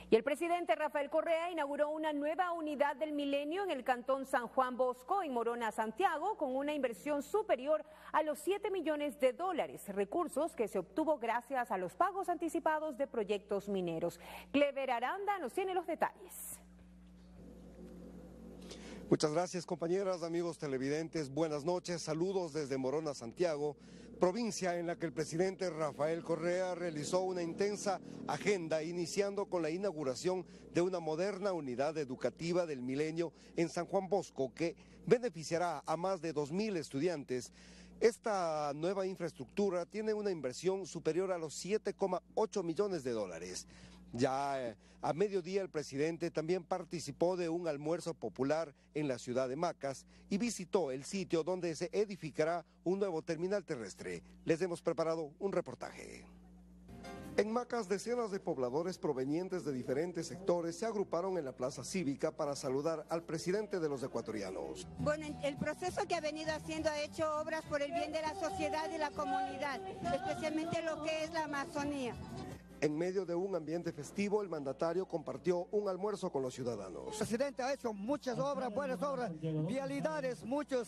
Y el presidente Rafael Correa inauguró una nueva unidad del Milenio en el cantón San Juan Bosco, en Morona, Santiago, con una inversión superior a los 7 millones de dólares, recursos que se obtuvo gracias a los pagos anticipados de proyectos mineros. Clever Aranda nos tiene los detalles. Muchas gracias, compañeras, amigos televidentes, buenas noches, saludos desde Morona, Santiago, provincia en la que el presidente Rafael Correa realizó una intensa agenda, iniciando con la inauguración de una moderna unidad educativa del Milenio en San Juan Bosco, que beneficiará a más de 2.000 estudiantes. Esta nueva infraestructura tiene una inversión superior a los 7,8 millones de dólares. Ya a mediodía el presidente también participó de un almuerzo popular en la ciudad de Macas y visitó el sitio donde se edificará un nuevo terminal terrestre. Les hemos preparado un reportaje. En Macas, decenas de pobladores provenientes de diferentes sectores se agruparon en la plaza cívica para saludar al presidente de los ecuatorianos. Bueno, el proceso que ha venido haciendo ha hecho obras por el bien de la sociedad y la comunidad, especialmente lo que es la Amazonía. En medio de un ambiente festivo, el mandatario compartió un almuerzo con los ciudadanos. El presidente ha hecho muchas obras, buenas obras, vialidades,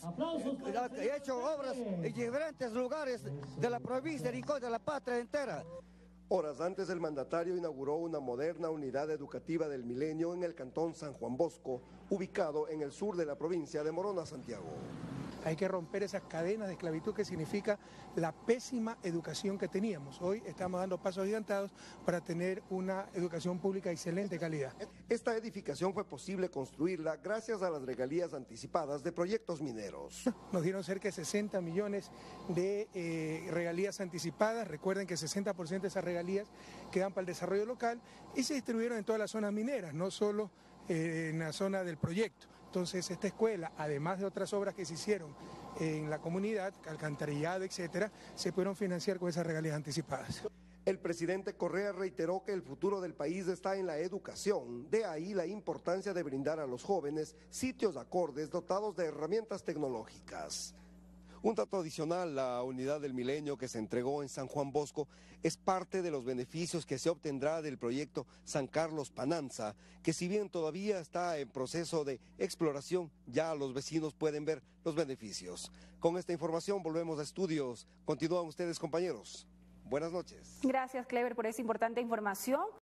ha hecho obras en diferentes lugares de la provincia de Rincón, de la patria entera. Horas antes, el mandatario inauguró una moderna unidad educativa del Milenio en el cantón San Juan Bosco, ubicado en el sur de la provincia de Morona, Santiago. Hay que romper esas cadenas de esclavitud que significa la pésima educación que teníamos. Hoy estamos dando pasos agigantados para tener una educación pública de excelente calidad. Esta edificación fue posible construirla gracias a las regalías anticipadas de proyectos mineros. Nos dieron cerca de 60 millones de regalías anticipadas. Recuerden que 60% de esas regalías quedan para el desarrollo local y se distribuyeron en todas las zonas mineras, no solo en la zona del proyecto. Entonces esta escuela, además de otras obras que se hicieron en la comunidad, alcantarillado, etcétera, se pudieron financiar con esas regalías anticipadas. El presidente Correa reiteró que el futuro del país está en la educación, de ahí la importancia de brindar a los jóvenes sitios acordes dotados de herramientas tecnológicas. Un dato adicional, la unidad del Milenio que se entregó en San Juan Bosco es parte de los beneficios que se obtendrá del proyecto San Carlos Pananza, que si bien todavía está en proceso de exploración, ya los vecinos pueden ver los beneficios. Con esta información volvemos a estudios. Continúan ustedes, compañeros. Buenas noches. Gracias, Clever, por esa importante información.